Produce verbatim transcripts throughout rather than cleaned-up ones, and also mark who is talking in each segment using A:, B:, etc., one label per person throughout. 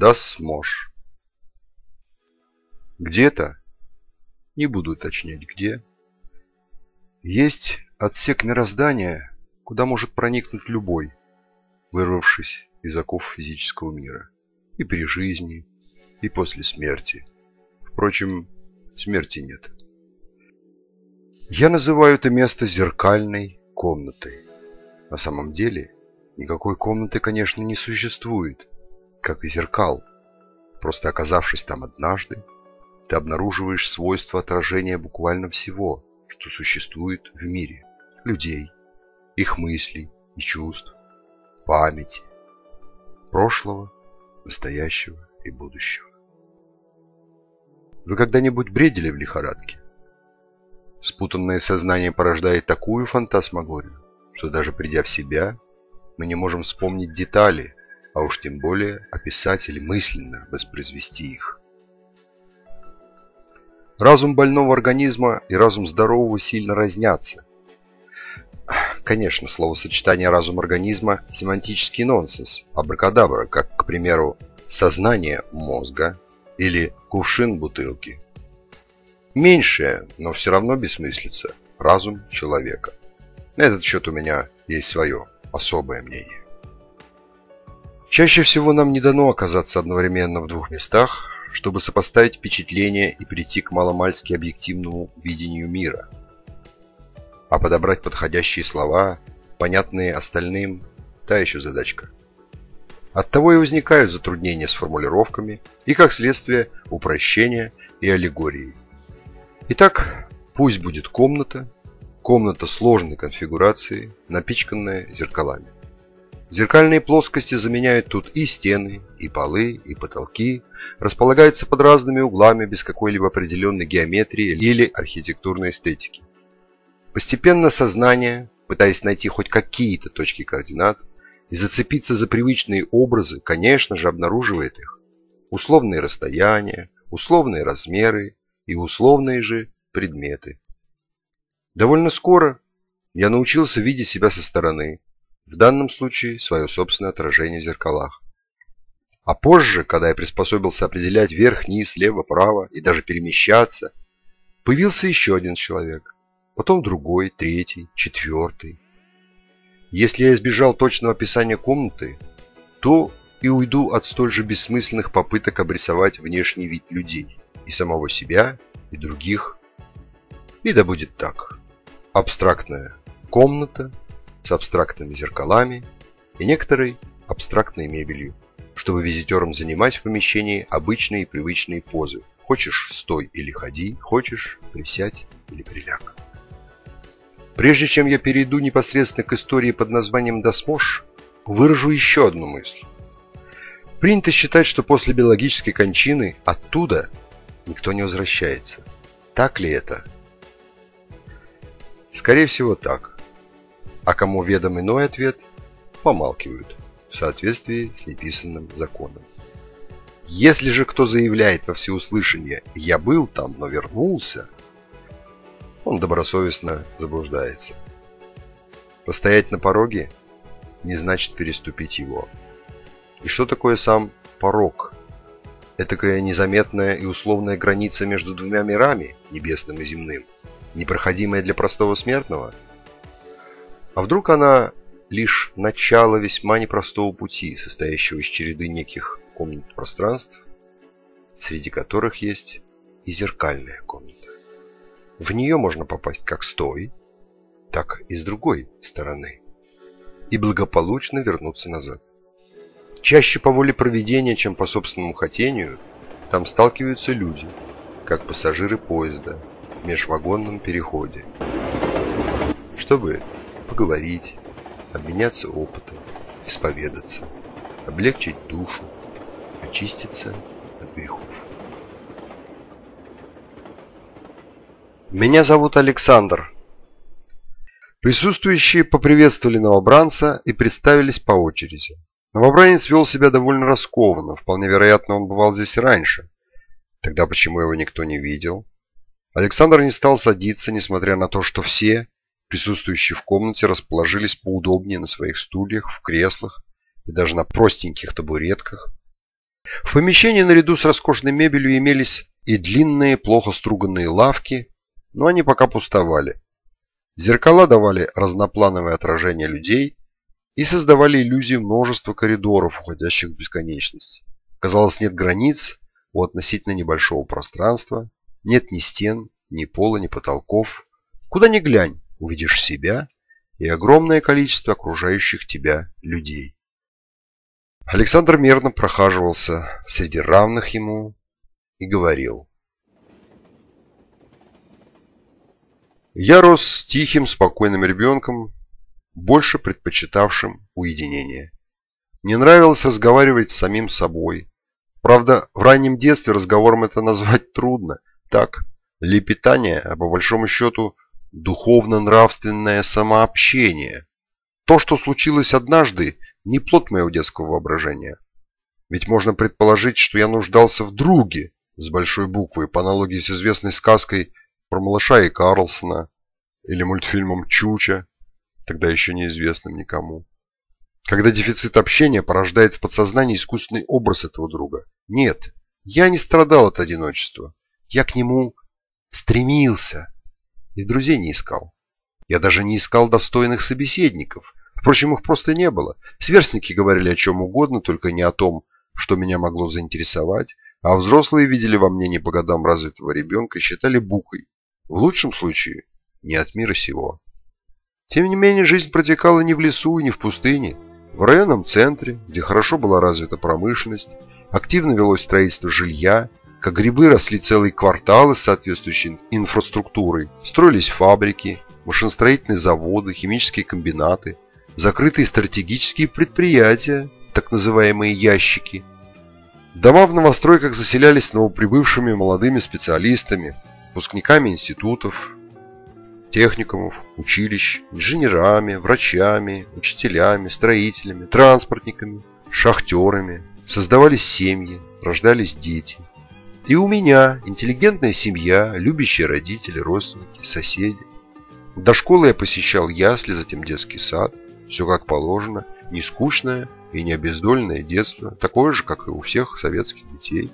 A: Дасмош. Где-то, не буду уточнять где, есть отсек мироздания, куда может проникнуть любой, вырвавшись из оков физического мира, и при жизни, и после смерти. Впрочем, смерти нет. Я называю это место зеркальной комнатой. На самом деле, никакой комнаты, конечно, не существует, как и зеркал. Просто оказавшись там однажды, ты обнаруживаешь свойства отражения буквально всего, что существует в мире. Людей, их мыслей и чувств, памяти, прошлого, настоящего и будущего. Вы когда-нибудь бредили в лихорадке? Спутанное сознание порождает такую фантасмагорию, что даже придя в себя, мы не можем вспомнить детали, а уж тем более описать или мысленно воспроизвести их. Разум больного организма и разум здорового сильно разнятся. Конечно, словосочетание «разум организма» – семантический нонсенс, абракадабра, как, к примеру, «сознание мозга» или «кувшин бутылки». Меньшее, но все равно бессмыслица – разум человека. На этот счет у меня есть свое особое мнение. Чаще всего нам не дано оказаться одновременно в двух местах, чтобы сопоставить впечатления и прийти к маломальски объективному видению мира. А подобрать подходящие слова, понятные остальным, та еще задачка. Оттого и возникают затруднения с формулировками и, как следствие, упрощения и аллегории. Итак, пусть будет комната, комната сложной конфигурации, напичканная зеркалами. Зеркальные плоскости заменяют тут и стены, и полы, и потолки, располагаются под разными углами без какой-либо определенной геометрии или архитектурной эстетики. Постепенно сознание, пытаясь найти хоть какие-то точки координат и зацепиться за привычные образы, конечно же, обнаруживает их. Условные расстояния, условные размеры и условные же предметы. Довольно скоро я научился видеть себя со стороны, в данном случае свое собственное отражение в зеркалах. А позже, когда я приспособился определять вверх, низ, лево, право и даже перемещаться, появился еще один человек, потом другой, третий, четвертый. Если я избежал точного описания комнаты, то и уйду от столь же бессмысленных попыток обрисовать внешний вид людей, и самого себя, и других. И да будет так. Абстрактная комната с абстрактными зеркалами и некоторой абстрактной мебелью, чтобы визитерам занимать в помещении обычные и привычные позы. Хочешь – стой или ходи, хочешь – присядь или приляг. Прежде чем я перейду непосредственно к истории под названием Дасмош, выражу еще одну мысль. Принято считать, что после биологической кончины оттуда никто не возвращается. Так ли это? Скорее всего, так. А кому ведом иной ответ, помалкивают в соответствии с неписанным законом. Если же кто заявляет во всеуслышание «я был там, но вернулся», он добросовестно заблуждается. Постоять на пороге не значит переступить его. И что такое сам порог? Этакая незаметная и условная граница между двумя мирами, небесным и земным, непроходимая для простого смертного? А вдруг она лишь начало весьма непростого пути, состоящего из череды неких комнат пространств, среди которых есть и зеркальная комната. В нее можно попасть как с той, так и с другой стороны, и благополучно вернуться назад. Чаще по воле провидения, чем по собственному хотению, там сталкиваются люди, как пассажиры поезда в межвагонном переходе, чтобы поговорить, обменяться опытом, исповедаться, облегчить душу, очиститься от грехов. Меня зовут Александр. Присутствующие поприветствовали новобранца и представились по очереди. Новобранец вел себя довольно раскованно, вполне вероятно, он бывал здесь и раньше. Тогда почему его никто не видел? Александр не стал садиться, несмотря на то, что все присутствующие в комнате расположились поудобнее на своих стульях, в креслах и даже на простеньких табуретках. В помещении наряду с роскошной мебелью имелись и длинные, плохо струганные лавки, но они пока пустовали. Зеркала давали разноплановое отражение людей и создавали иллюзию множества коридоров, уходящих в бесконечность. Казалось, нет границ у относительно небольшого пространства, нет ни стен, ни пола, ни потолков. Куда ни глянь, увидишь себя и огромное количество окружающих тебя людей. Александр мерно прохаживался среди равных ему и говорил. Я рос тихим, спокойным ребенком, больше предпочитавшим уединение. Мне нравилось разговаривать с самим собой. Правда, в раннем детстве разговором это назвать трудно. Так, лепетание, а по большому счету духовно-нравственное самообщение. То, что случилось однажды, не плод моего детского воображения. Ведь можно предположить, что я нуждался в друге с большой буквы, по аналогии с известной сказкой про малыша и Карлсона или мультфильмом Чуча, тогда еще неизвестным никому. Когда дефицит общения порождает в подсознании искусственный образ этого друга. Нет, я не страдал от одиночества. Я к нему стремился и друзей не искал. Я даже не искал достойных собеседников. Впрочем, их просто не было. Сверстники говорили о чем угодно, только не о том, что меня могло заинтересовать, а взрослые видели во мне не по годам развитого ребенка и считали букой. В лучшем случае не от мира сего. Тем не менее, жизнь протекала не в лесу и не в пустыне. В районном центре, где хорошо была развита промышленность, активно велось строительство жилья, как грибы росли целые кварталы с соответствующей инфраструктурой, строились фабрики, машиностроительные заводы, химические комбинаты, закрытые стратегические предприятия, так называемые ящики. Дома в новостройках заселялись новоприбывшими молодыми специалистами, выпускниками институтов, техникумов, училищ, инженерами, врачами, учителями, строителями, транспортниками, шахтерами. Создавались семьи, рождались дети. И у меня интеллигентная семья, любящие родители, родственники, соседи. До школы я посещал ясли, затем детский сад. Все как положено, не скучное и не обездоленное детство, такое же, как и у всех советских детей.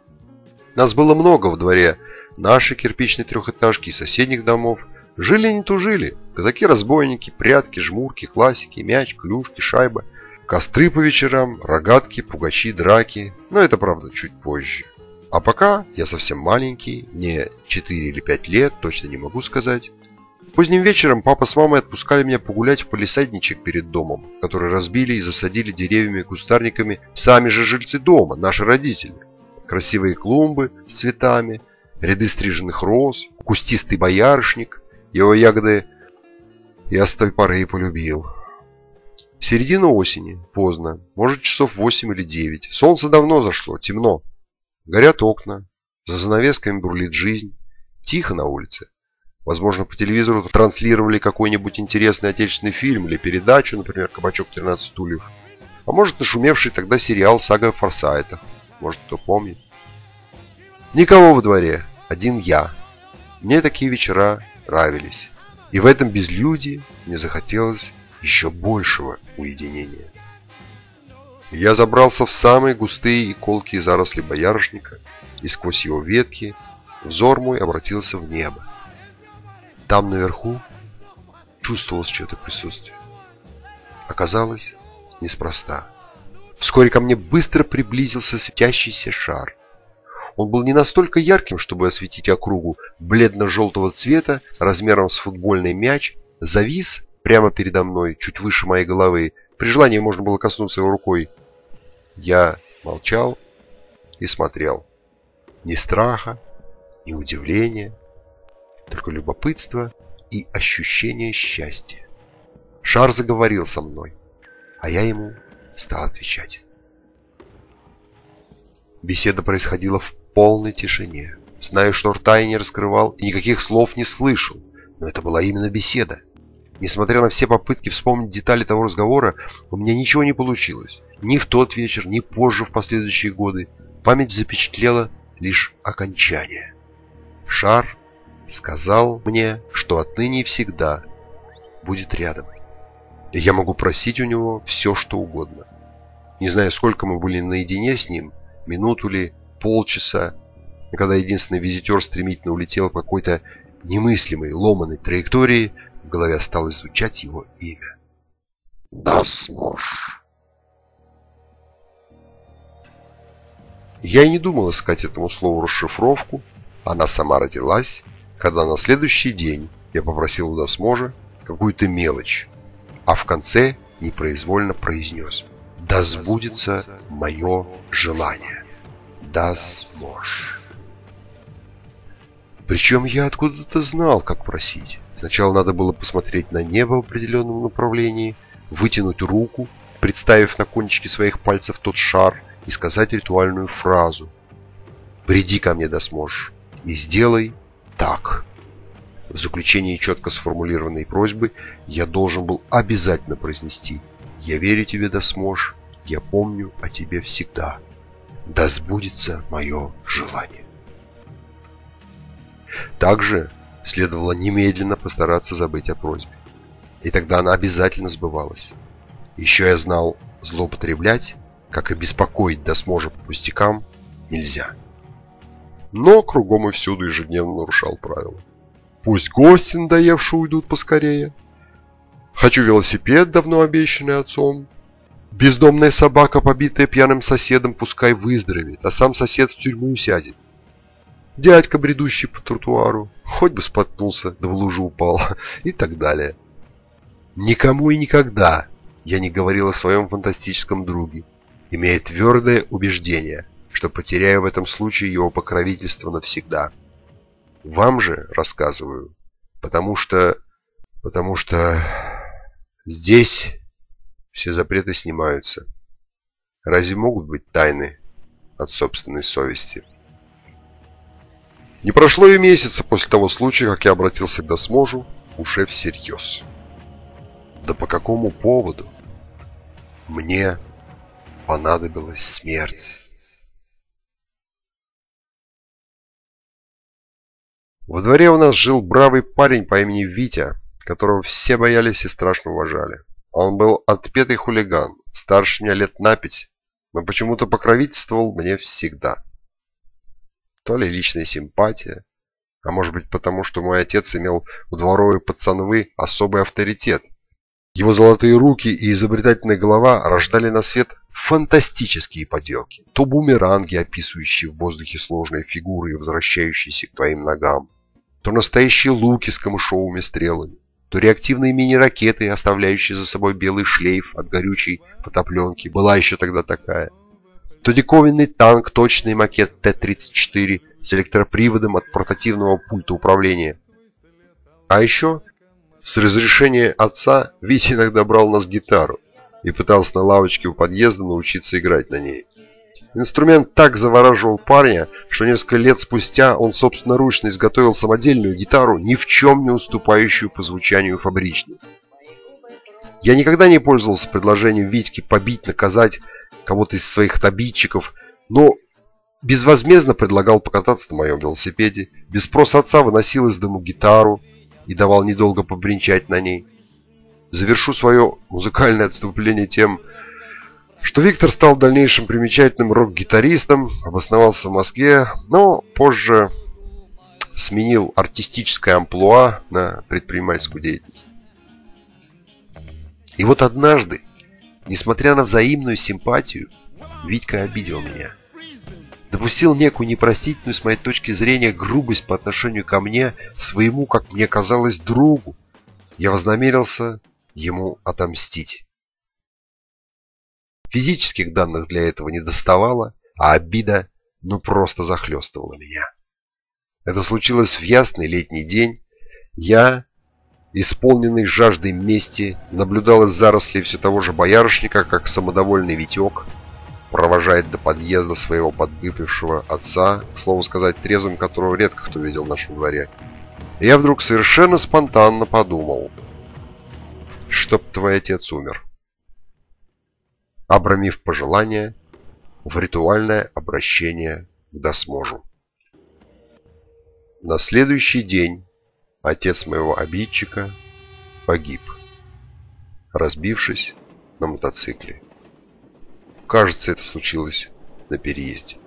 A: Нас было много в дворе нашей кирпичной трехэтажки и соседних домов. Жили не тужили. Казаки-разбойники, прятки, жмурки, классики, мяч, клюшки, шайба. Костры по вечерам, рогатки, пугачи, драки. Но это, правда, чуть позже. А пока я совсем маленький, мне четыре или пять лет, точно не могу сказать. Поздним вечером папа с мамой отпускали меня погулять в палисадничек перед домом, который разбили и засадили деревьями и кустарниками сами же жильцы дома, наши родители. Красивые клумбы с цветами, ряды стриженных роз, кустистый боярышник. Его ягоды я с той поры и полюбил. Середина осени, поздно, может часов восемь или девять. Солнце давно зашло, темно. Горят окна, за занавесками бурлит жизнь. Тихо на улице. Возможно, по телевизору транслировали какой-нибудь интересный отечественный фильм или передачу, например, «Кабачок тринадцать стульев». А может, нашумевший тогда сериал «Сага о Форсайтах». Может, кто помнит. Никого во дворе, один я. Мне такие вечера нравились. И в этом безлюдии мне захотелось еще большего уединения. Я забрался в самые густые и колкие заросли боярышника, и сквозь его ветки взор мой обратился в небо. Там наверху чувствовалось чье-то присутствие. Оказалось, неспроста. Вскоре ко мне быстро приблизился светящийся шар. Он был не настолько ярким, чтобы осветить округу, бледно-желтого цвета, размером с футбольный мяч, завис прямо передо мной, чуть выше моей головы. При желании можно было коснуться его рукой. Я молчал и смотрел. Ни страха, ни удивления, только любопытство и ощущение счастья. Шар заговорил со мной, а я ему стал отвечать. Беседа происходила в полной тишине. Знаю, что рта я не раскрывал и никаких слов не слышал, но это была именно беседа. Несмотря на все попытки вспомнить детали того разговора, у меня ничего не получилось. Ни в тот вечер, ни позже в последующие годы. Память запечатлела лишь окончание. Шар сказал мне, что отныне и всегда будет рядом. И я могу просить у него все, что угодно. Не знаю, сколько мы были наедине с ним, минуту ли, полчаса, когда единственный визитер стремительно улетел по какой-то немыслимой, ломаной траектории, в голове осталось звучать его имя. Дасмош. Я и не думал искать этому слову расшифровку. Она сама родилась, когда на следующий день я попросил у Дасможа какую-то мелочь, а в конце непроизвольно произнес: «Да сбудется мое желание. Дасмош». Причем я откуда-то знал, как просить. Сначала надо было посмотреть на небо в определенном направлении, вытянуть руку, представив на кончике своих пальцев тот шар, и сказать ритуальную фразу: «Приди ко мне, Дасмош, и сделай так». В заключении четко сформулированной просьбы я должен был обязательно произнести: «Я верю тебе, Дасмош, я помню о тебе всегда. Да сбудется мое желание». Также следовало немедленно постараться забыть о просьбе, и тогда она обязательно сбывалась. Еще я знал, злоупотреблять, как и беспокоить Дасможа по пустякам, нельзя. Но кругом и всюду ежедневно нарушал правила. Пусть гости, надоевшие, уйдут поскорее. Хочу велосипед, давно обещанный отцом. Бездомная собака, побитая пьяным соседом, пускай выздоровеет, а сам сосед в тюрьму сядет. Дядька, бредущий по тротуару, хоть бы споткнулся, да в лужу упал, и так далее. Никому и никогда я не говорил о своем фантастическом друге, имея твердое убеждение, что потеряю в этом случае его покровительство навсегда. Вам же рассказываю, потому что... потому что... здесь все запреты снимаются. Разве могут быть тайны от собственной совести? Не прошло и месяца после того случая, как я обратился к Дасможу уже всерьез. Да по какому поводу? Мне понадобилась смерть. Во дворе у нас жил бравый парень по имени Витя, которого все боялись и страшно уважали. Он был отпетый хулиган, старше меня лет на пять, но почему-то покровительствовал мне всегда. То ли личная симпатия, а может быть потому, что мой отец имел у дворовой пацанвы особый авторитет. Его золотые руки и изобретательная голова рождали на свет фантастические поделки. То бумеранги, описывающие в воздухе сложные фигуры и возвращающиеся к твоим ногам, то настоящие луки с камышовыми стрелами, то реактивные мини-ракеты, оставляющие за собой белый шлейф от горючей фотопленки, была еще тогда такая, то диковинный танк, точный макет Т тридцать четыре с электроприводом от портативного пульта управления. А еще, с разрешения отца, Витя иногда брал у нас гитару и пытался на лавочке у подъезда научиться играть на ней. Инструмент так завораживал парня, что несколько лет спустя он собственноручно изготовил самодельную гитару, ни в чем не уступающую по звучанию фабричной. Я никогда не пользовался предложением Витьки побить, наказать кого-то из своих обидчиков, но безвозмездно предлагал покататься на моем велосипеде, без спроса отца выносил из дому гитару и давал недолго побренчать на ней. Завершу свое музыкальное отступление тем, что Виктор стал в дальнейшем примечательным рок-гитаристом, обосновался в Москве, но позже сменил артистическое амплуа на предпринимательскую деятельность. И вот однажды, несмотря на взаимную симпатию, Витька обидел меня. Допустил некую непростительную, с моей точки зрения, грубость по отношению ко мне, своему, как мне казалось, другу. Я вознамерился ему отомстить. Физических данных для этого не доставало, а обида ну просто захлестывала меня. Это случилось в ясный летний день. Я, исполненный жаждой мести, наблюдал из зарослей все того же боярышника, как самодовольный Витек провожает до подъезда своего подвыпившего отца, к слову сказать, трезвым которого редко кто видел в нашем дворе. И я вдруг совершенно спонтанно подумал: чтоб твой отец умер. Обрамив пожелание в ритуальное обращение к Дасможу. На следующий день отец моего обидчика погиб, разбившись на мотоцикле. Кажется, это случилось на переезде.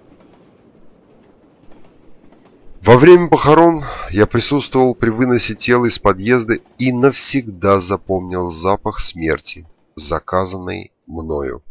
A: Во время похорон я присутствовал при выносе тела из подъезда и навсегда запомнил запах смерти, заказанный мною.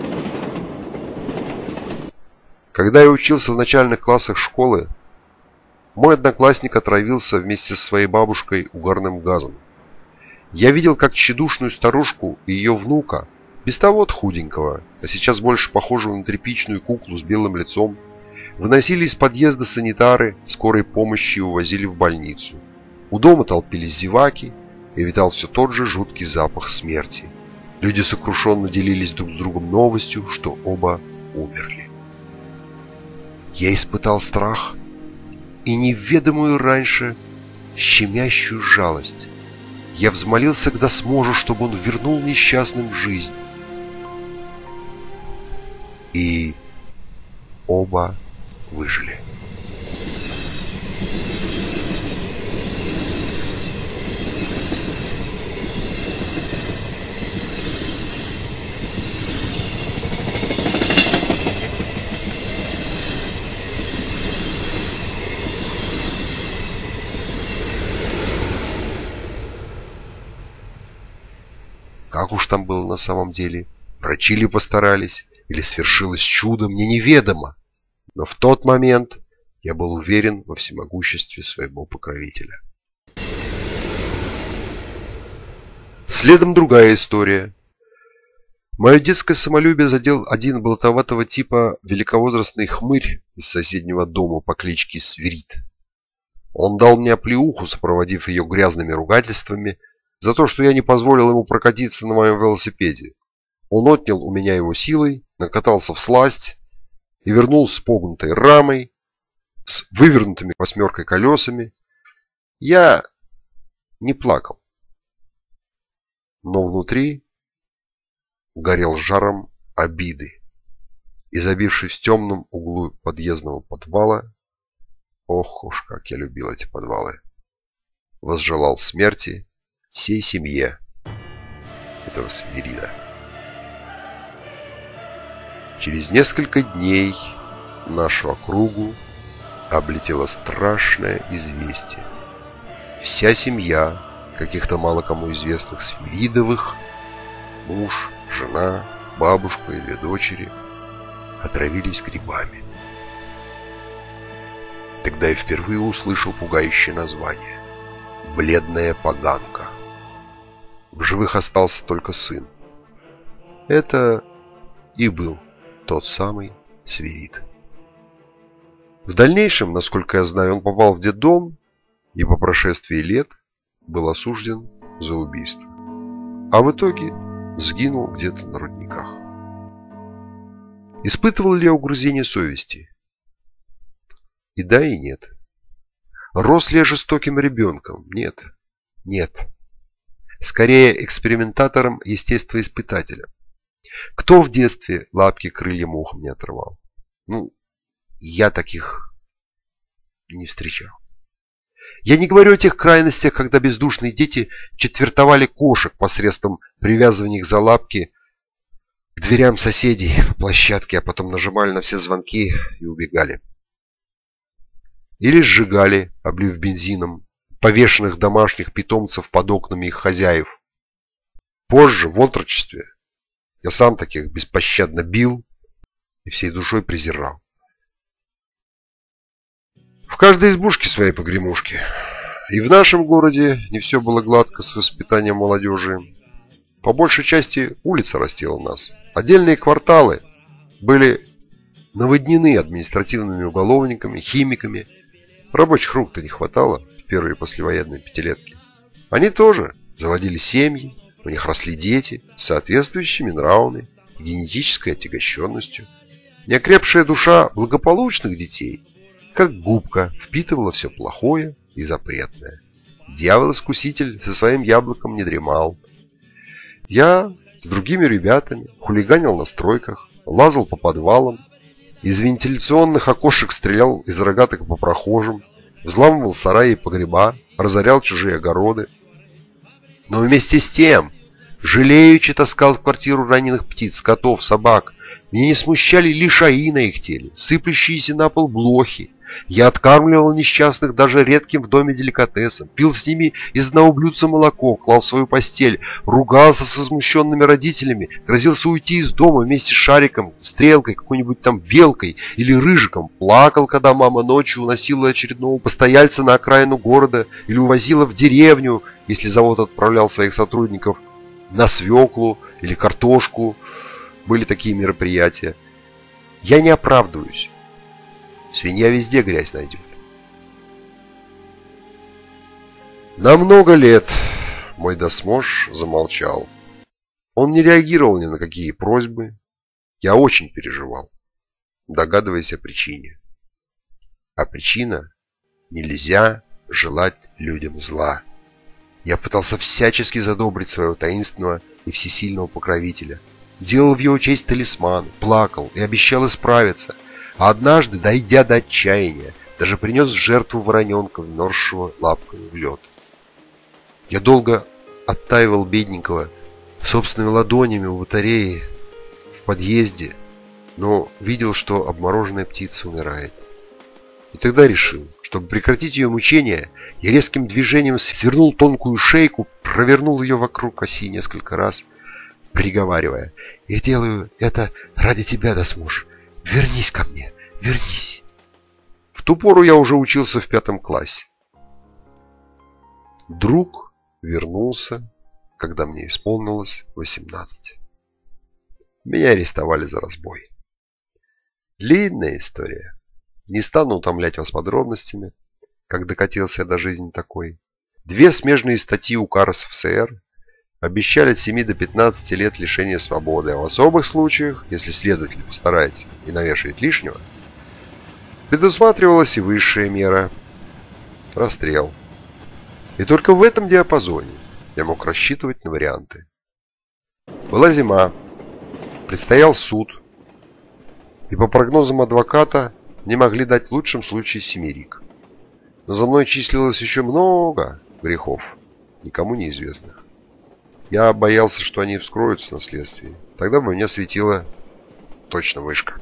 A: Когда я учился в начальных классах школы, мой одноклассник отравился вместе со своей бабушкой угарным газом. Я видел, как тщедушную старушку и ее внука, без того от худенького, а сейчас больше похожего на тряпичную куклу с белым лицом, выносили из подъезда санитары скорой помощи и увозили в больницу. У дома толпились зеваки, и витал все тот же жуткий запах смерти. Люди сокрушенно делились друг с другом новостью, что оба умерли. Я испытал страх и неведомую раньше щемящую жалость. Я взмолился, когда сможу, чтобы он вернул несчастным жизнь. И оба выжили. Как уж там было на самом деле, врачи ли постарались, или свершилось чудо, мне неведомо. Но в тот момент я был уверен во всемогуществе своего покровителя. Следом другая история. Мое детское самолюбие задел один болотоватого типа великовозрастный хмырь из соседнего дома по кличке Свирид. Он дал мне оплеуху, сопроводив ее грязными ругательствами, за то, что я не позволил ему прокатиться на моем велосипеде. Он отнял у меня его силой, накатался всласть и вернул с погнутой рамой, с вывернутыми восьмеркой колесами. Я не плакал, но внутри горел жаром обиды. И забившись в темном углу подъездного подвала, ох уж как я любил эти подвалы, возжелал смерти всей семье этого Свирида. Через несколько дней нашу округу облетело страшное известие. Вся семья каких-то мало кому известных Свиридовых, муж, жена, бабушка и две дочери, отравились грибами. Тогда я впервые услышал пугающее название — бледная поганка. В живых остался только сын. Это и был тот самый Свирид. В дальнейшем, насколько я знаю, он попал в детдом и по прошествии лет был осужден за убийство. А в итоге сгинул где-то на рудниках. Испытывал ли я угрызение совести? И да, и нет. Рос ли я жестоким ребенком? Нет. Нет. Скорее экспериментатором-естествоиспытателем. Кто в детстве лапки крыльям ухом не отрывал? Ну, я таких не встречал. Я не говорю о тех крайностях, когда бездушные дети четвертовали кошек посредством привязывания их за лапки к дверям соседей по площадке, а потом нажимали на все звонки и убегали. Или сжигали, облив бензином, повешенных домашних питомцев под окнами их хозяев. Позже, в отрочестве, я сам таких беспощадно бил и всей душой презирал. В каждой избушке свои погремушки. И в нашем городе не все было гладко с воспитанием молодежи. По большей части улица растила нас. Отдельные кварталы были наводнены административными уголовниками, химиками. Рабочих рук-то не хватало в первые послевоенные пятилетки. Они тоже заводили семьи, у них росли дети с соответствующими нравами, генетической отягощенностью. Неокрепшая душа благополучных детей, как губка, впитывала все плохое и запретное. Дьявол-искуситель со своим яблоком не дремал. Я с другими ребятами хулиганил на стройках, лазал по подвалам, из вентиляционных окошек стрелял из рогаток по прохожим, взламывал сараи и погреба, разорял чужие огороды. Но вместе с тем Жалеючи таскал в квартиру раненых птиц, котов, собак. Меня не смущали лишаи на их теле, сыплющиеся на пол блохи. Я откармливал несчастных даже редким в доме деликатесом, пил с ними из одного блюдца молоко, клал в свою постель, ругался с возмущенными родителями, грозился уйти из дома вместе с Шариком, Стрелкой, какой-нибудь там Белкой или Рыжиком, плакал, когда мама ночью уносила очередного постояльца на окраину города или увозила в деревню, если завод отправлял своих сотрудников на свеклу или картошку. Были такие мероприятия. Я не оправдываюсь. Свинья везде грязь найдет. На много лет мой досмож замолчал. Он не реагировал ни на какие просьбы. Я очень переживал, догадываясь о причине. А причина — нельзя желать людям зла. Я пытался всячески задобрить своего таинственного и всесильного покровителя. Делал в его честь талисман, плакал и обещал исправиться. А однажды, дойдя до отчаяния, даже принес в жертву вороненка, вмерзшего лапками в лед. Я долго оттаивал бедненького собственными ладонями у батареи в подъезде, но видел, что обмороженная птица умирает. И тогда решил, чтобы прекратить ее мучения, я резким движением свернул тонкую шейку, провернул ее вокруг оси несколько раз, приговаривая: «Я делаю это ради тебя, досмож. Вернись ко мне, вернись». В ту пору я уже учился в пятом классе. Друг вернулся, когда мне исполнилось восемнадцать. Меня арестовали за разбой. Длинная история. Не стану утомлять вас подробностями, как докатился я до жизни такой. Две смежные статьи УК РСФСР обещали от семи до пятнадцати лет лишения свободы, а в особых случаях, если следователь постарается и навешает лишнего, предусматривалась и высшая мера – расстрел. И только в этом диапазоне я мог рассчитывать на варианты. Была зима, предстоял суд, и по прогнозам адвоката не могли дать в лучшем случае семерик. Но за мной числилось еще много грехов, никому неизвестных. Я боялся, что они вскроются на следствии. Тогда бы мне светила точно вышка.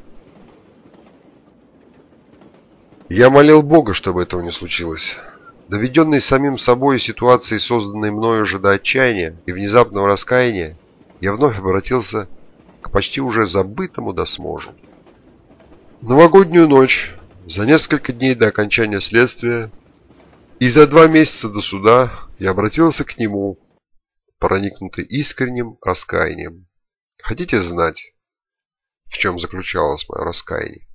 A: Я молил Бога, чтобы этого не случилось. Доведенный самим собой ситуацией, созданной мною же до отчаяния и внезапного раскаяния, я вновь обратился к почти уже забытому досможу. В новогоднюю ночь, за несколько дней до окончания следствия и за два месяца до суда, я обратился к нему, проникнутый искренним раскаянием. Хотите знать, в чем заключалось мое раскаяние?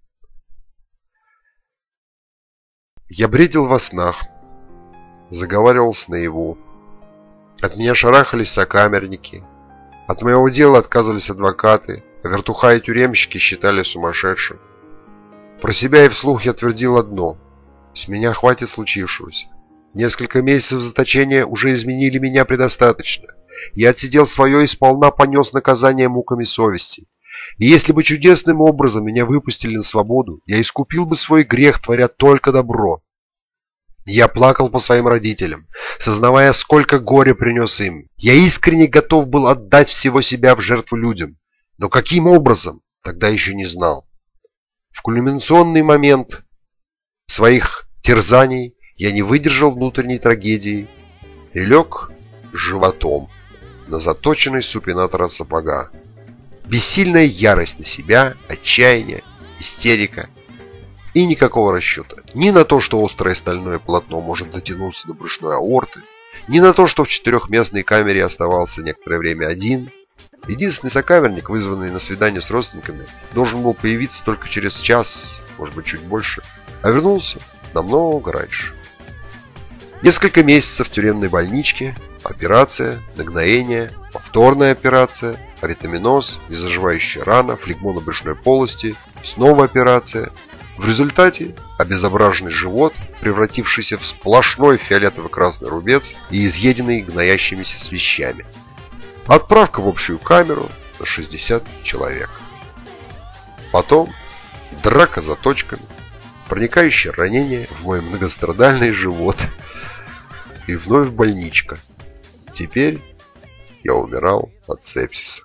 A: Я бредил во снах, заговаривался наяву. От меня шарахались сокамерники, от моего дела отказывались адвокаты, а вертуха и тюремщики считали сумасшедшим. Про себя и вслух я твердил одно: с меня хватит случившегося. Несколько месяцев заточения уже изменили меня предостаточно. Я отсидел свое и сполна понес наказание муками совести. И если бы чудесным образом меня выпустили на свободу, я искупил бы свой грех, творя только добро. Я плакал по своим родителям, сознавая, сколько горя принес им. Я искренне готов был отдать всего себя в жертву людям. Но каким образом, тогда еще не знал. В кульминационный момент своих терзаний я не выдержал внутренней трагедии и лег животом на заточенный супинатора сапога. Бессильная ярость на себя, отчаяние, истерика и никакого расчета. Ни на то, что острое стальное полотно может дотянуться до брюшной аорты, ни на то, что в четырехместной камере оставался некоторое время один. Единственный сокамерник, вызванный на свидание с родственниками, должен был появиться только через час, может быть чуть больше, а вернулся намного раньше. Несколько месяцев в тюремной больничке, операция, нагноение, повторная операция, авитаминоз, незаживающая рана, флегмон на брюшной полости, снова операция. В результате обезображенный живот, превратившийся в сплошной фиолетово-красный рубец и изъеденный гноящимися свищами. Отправка в общую камеру на шестьдесят человек. Потом драка за точками, проникающее ранение в мой многострадальный живот и вновь больничка. Теперь Я умирал от сепсиса.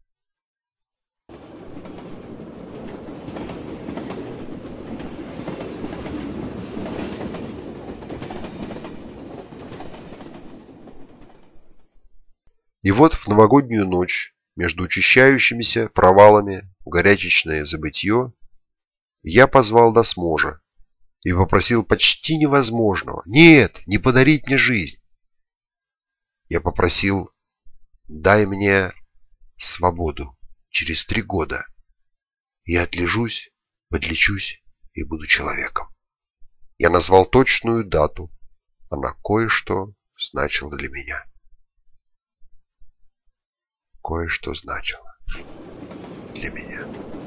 A: И вот в новогоднюю ночь, между учащающимися провалами в горячечное забытье, я позвал Досможа и попросил почти невозможного: нет, не подарить мне жизнь. Я попросил: дай мне свободу через три года. Я отлежусь, подлечусь и буду человеком. Я назвал точную дату. Она кое-что значила для меня. Кое-что значило для меня.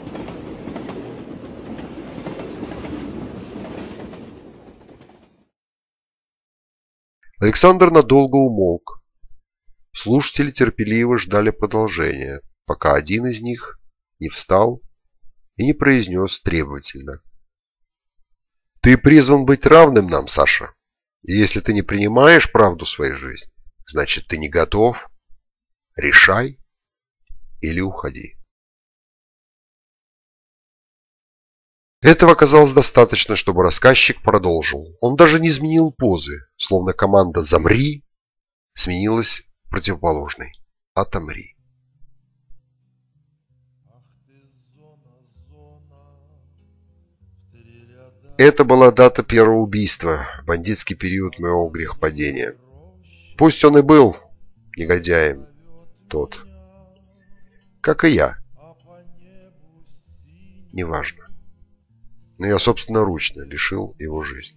A: Александр надолго умолк. Слушатели терпеливо ждали продолжения, пока один из них не встал и не произнес требовательно: «Ты призван быть равным нам, Саша. И если ты не принимаешь правду своей жизни, значит, ты не готов. Решай или уходи». Этого оказалось достаточно, чтобы рассказчик продолжил. Он даже не изменил позы, словно команда «Замри» сменилась противоположной «Отомри». Это была дата первого убийства, бандитский период моего грехопадения. Пусть он и был негодяем, тот, как и я. Неважно. Но я собственноручно лишил его жизни.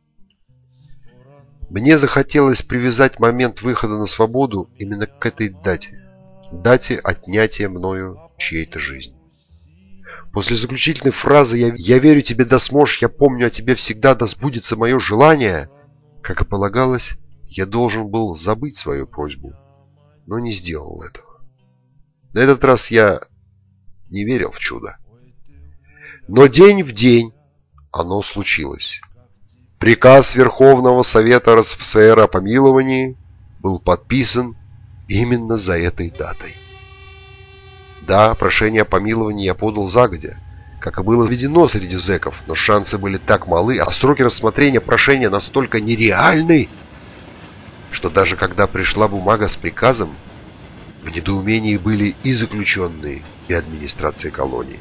A: Мне захотелось привязать момент выхода на свободу именно к этой дате. Дате отнятия мною чьей-то жизни. После заключительной фразы «Я, я верю тебе, Досмож, я помню о тебе всегда, да сбудется мое желание», как и полагалось, я должен был забыть свою просьбу, но не сделал этого. На этот раз я не верил в чудо. Но день в день оно случилось. Приказ Верховного Совета эр эс эф эс эр о помиловании был подписан именно за этой датой. Да, прошение о помиловании я подал загодя, как и было введено среди зэков, но шансы были так малы, а сроки рассмотрения прошения настолько нереальны, что даже когда пришла бумага с приказом, в недоумении были и заключенные, и администрация колонии.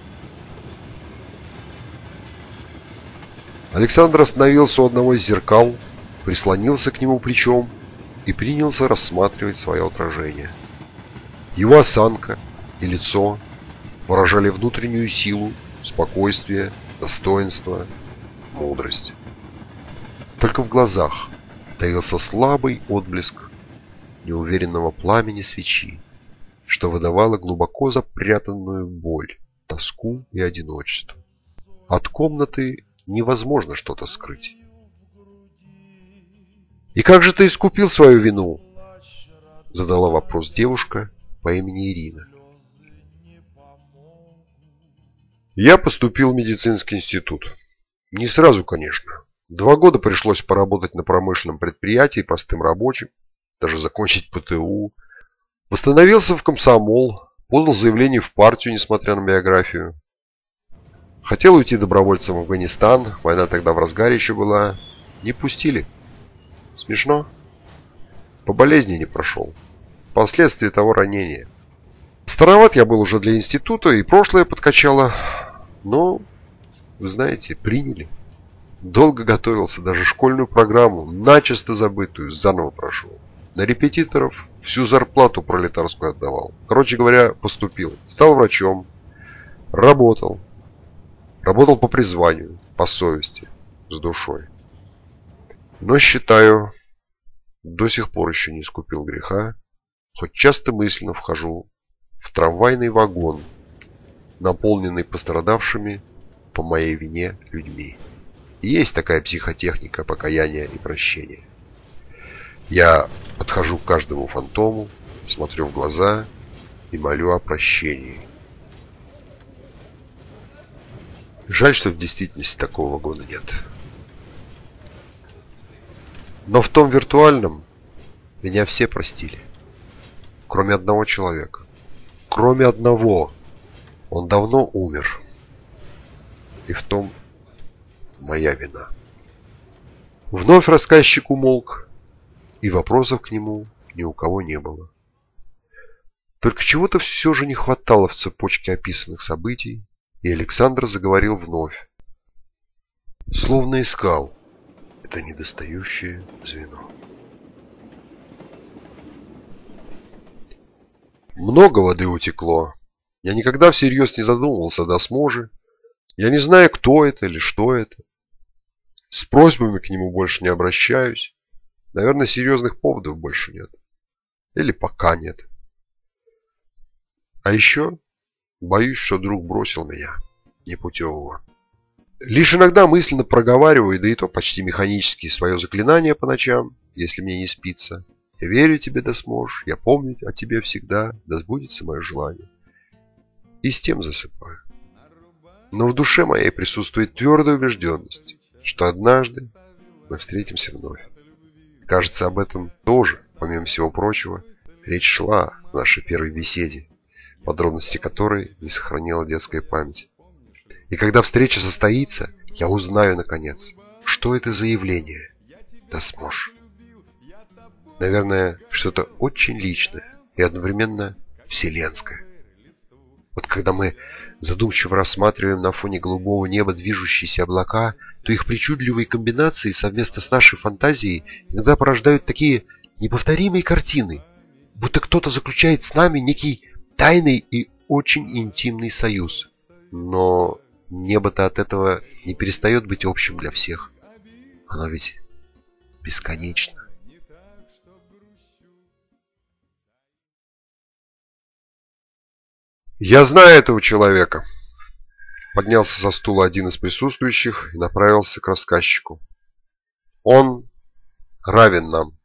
A: Александр остановился у одного из зеркал, прислонился к нему плечом и принялся рассматривать свое отражение. Его осанка и лицо выражали внутреннюю силу, спокойствие, достоинство, мудрость. Только в глазах таился слабый отблеск неуверенного пламени свечи, что выдавало глубоко запрятанную боль, тоску и одиночество. От комнаты невозможно что-то скрыть. «И как же ты искупил свою вину?» — задала вопрос девушка по имени Ирина. Я поступил в медицинский институт. Не сразу, конечно. Два года пришлось поработать на промышленном предприятии простым рабочим, даже закончить пэ тэ у. Восстановился в комсомол, подал заявление в партию, несмотря на биографию. Хотел уйти добровольцем в Афганистан, война тогда в разгаре еще была. Не пустили. Смешно? По болезни не прошел. Последствия того ранения. Староват я был уже для института, и прошлое подкачало. Но, вы знаете, приняли. Долго готовился, даже школьную программу, начисто забытую, заново прошел. На репетиторов всю зарплату пролетарскую отдавал. Короче говоря, поступил. Стал врачом. Работал. Работал по призванию, по совести, с душой. Но, считаю, до сих пор еще не искупил греха, хоть часто мысленно вхожу в трамвайный вагон, наполненный пострадавшими по моей вине людьми. И есть такая психотехника покаяния и прощения. Я подхожу к каждому фантому, смотрю в глаза и молю о прощении. Жаль, что в действительности такого вагона нет. Но в том виртуальном меня все простили. Кроме одного человека. Кроме одного. Он давно умер. И в том моя вина. Вновь рассказчик умолк, и вопросов к нему ни у кого не было. Только чего-то все же не хватало в цепочке описанных событий, и Александр заговорил вновь, словно искал это недостающее звено. Много воды утекло. Я никогда всерьез не задумывался о Досможе. Я не знаю, кто это или что это. С просьбами к нему больше не обращаюсь. Наверное, серьезных поводов больше нет. Или пока нет. А еще боюсь, что друг бросил меня, непутевого. Лишь иногда мысленно проговариваю, да и то почти механически, свое заклинание по ночам, если мне не спится. Я верю тебе, Досмож, я помню о тебе всегда, да сбудется мое желание. И с тем засыпаю. Но в душе моей присутствует твердая убежденность, что однажды мы встретимся вновь. Кажется, об этом тоже, помимо всего прочего, речь шла в нашей первой беседе, подробности которой не сохранила детская память. И когда встреча состоится, я узнаю, наконец, что это за явление, Досмож. Наверное, что-то очень личное и одновременно вселенское. Вот когда мы задумчиво рассматриваем на фоне голубого неба движущиеся облака, то их причудливые комбинации совместно с нашей фантазией иногда порождают такие неповторимые картины, будто кто-то заключает с нами некий тайный и очень интимный союз. Но небо-то от этого не перестает быть общим для всех. Оно ведь бесконечно. «Я знаю этого человека», — поднялся со стула один из присутствующих и направился к рассказчику. «Он равен нам».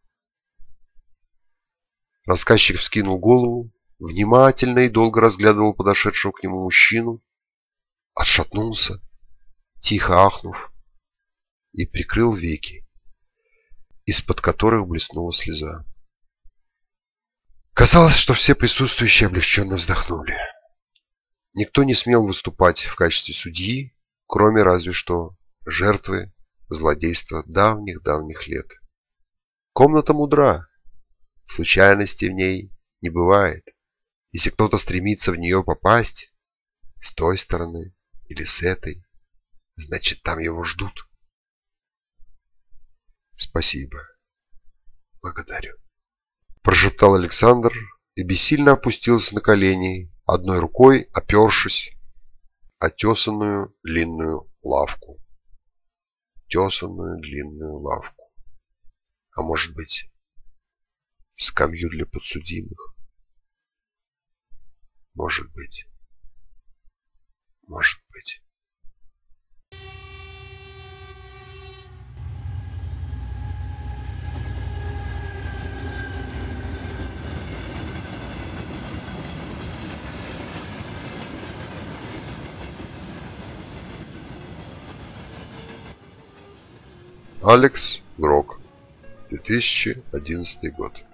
A: Рассказчик вскинул голову, внимательно и долго разглядывал подошедшего к нему мужчину, отшатнулся, тихо ахнув, и прикрыл веки, из-под которых блеснула слеза. Казалось, что все присутствующие облегченно вздохнули. Никто не смел выступать в качестве судьи, кроме разве что жертвы злодейства давних-давних лет. Комната мудра, случайности в ней не бывает. Если кто-то стремится в нее попасть, с той стороны или с этой, значит, там его ждут. Спасибо. Благодарю. Прошептал Александр и бессильно опустился на колени, одной рукой опершись о тесанную длинную лавку. Тесанную длинную лавку. А может быть, скамью для подсудимых? Может быть. Может быть. Алекс Грок, две тысячи одиннадцатый год.